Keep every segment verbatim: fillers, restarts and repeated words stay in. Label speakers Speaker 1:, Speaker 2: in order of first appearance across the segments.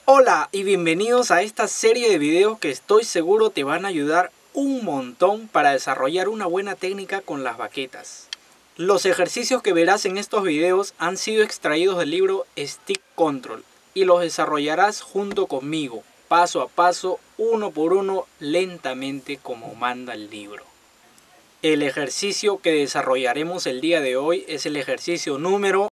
Speaker 1: Hola y bienvenidos a esta serie de videos que estoy seguro te van a ayudar un montón para desarrollar una buena técnica con las baquetas. Los ejercicios que verás en estos videos han sido extraídos del libro Stick Control y los desarrollarás junto conmigo, paso a paso, uno por uno, lentamente como manda el libro. El ejercicio que desarrollaremos el día de hoy es el ejercicio número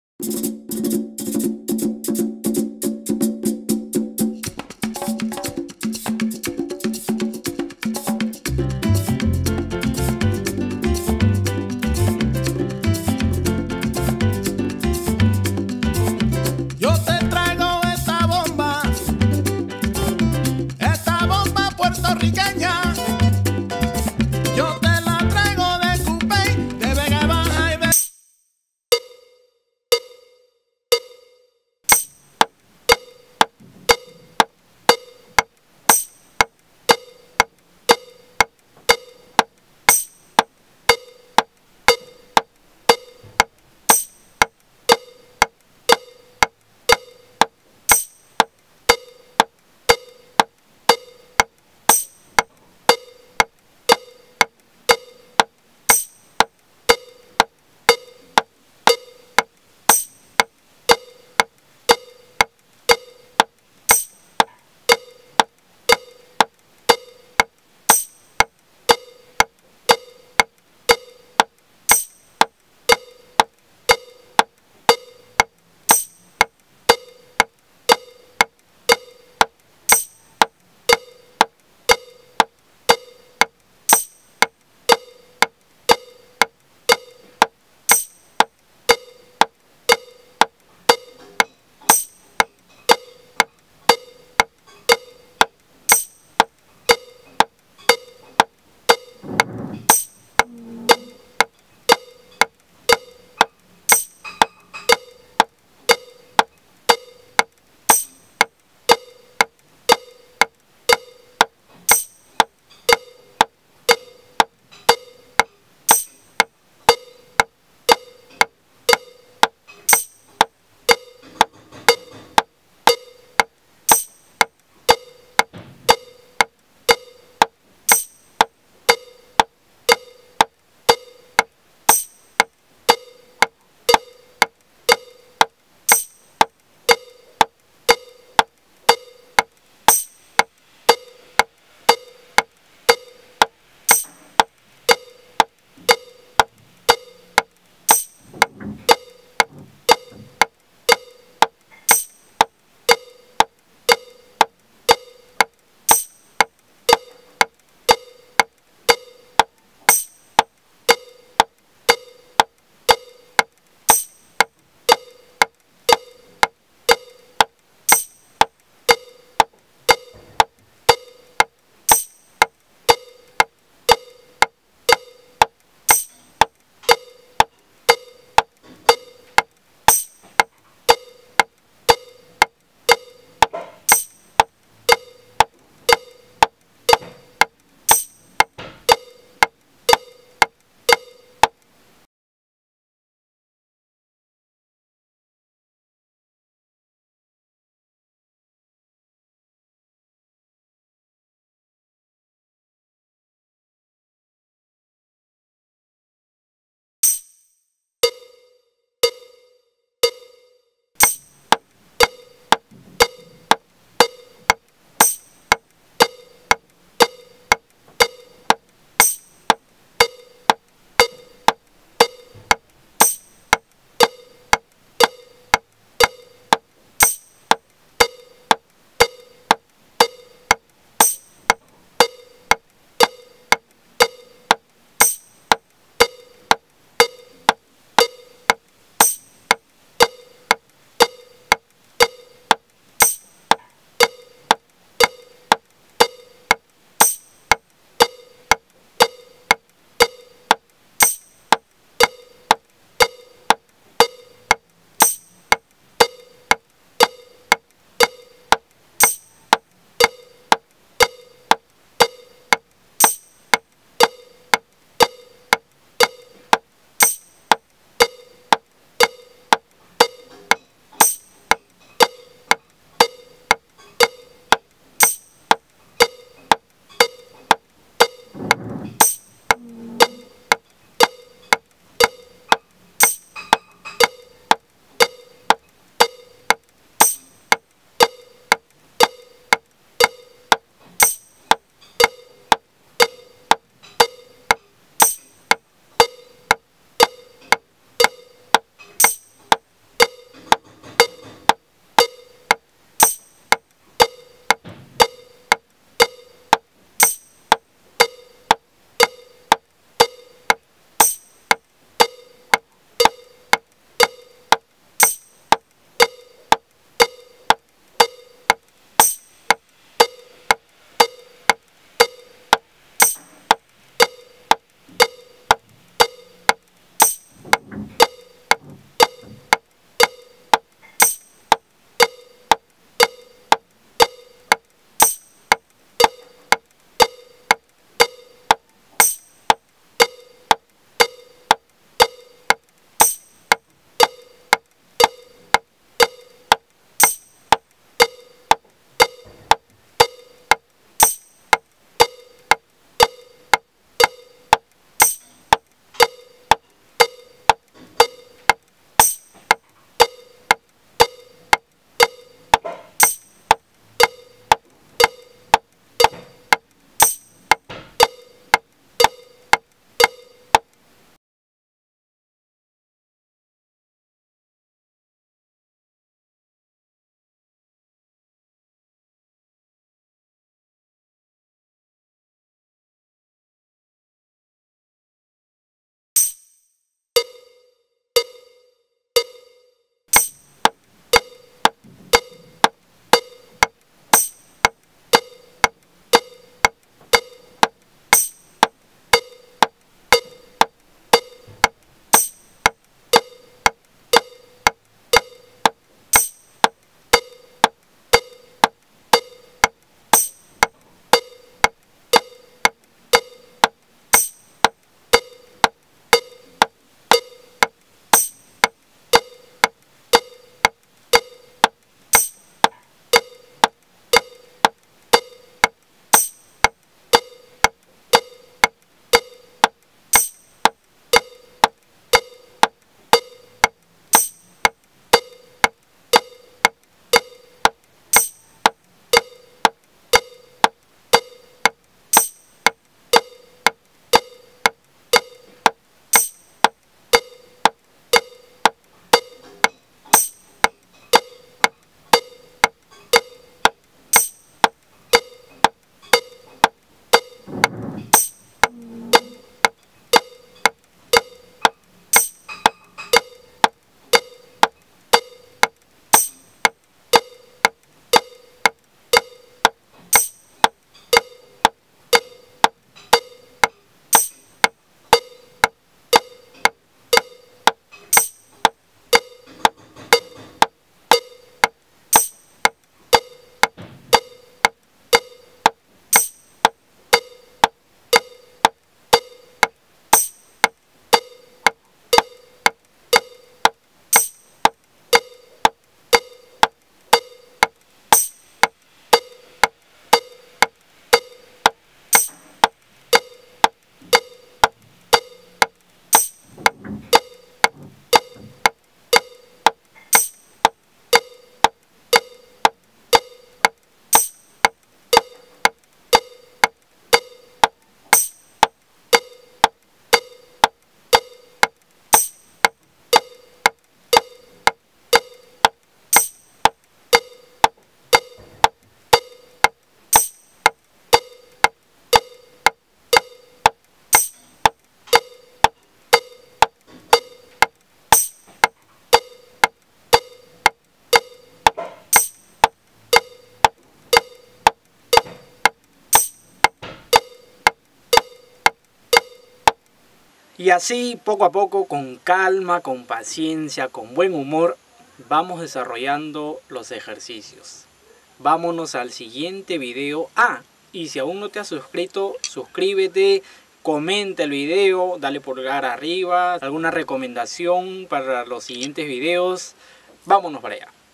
Speaker 1: Y así, poco a poco, con calma, con paciencia, con buen humor, vamos desarrollando los ejercicios. Vámonos al siguiente video. Ah, y si aún no te has suscrito, suscríbete, comenta el video, dale pulgar arriba, alguna recomendación para los siguientes videos. Vámonos para allá.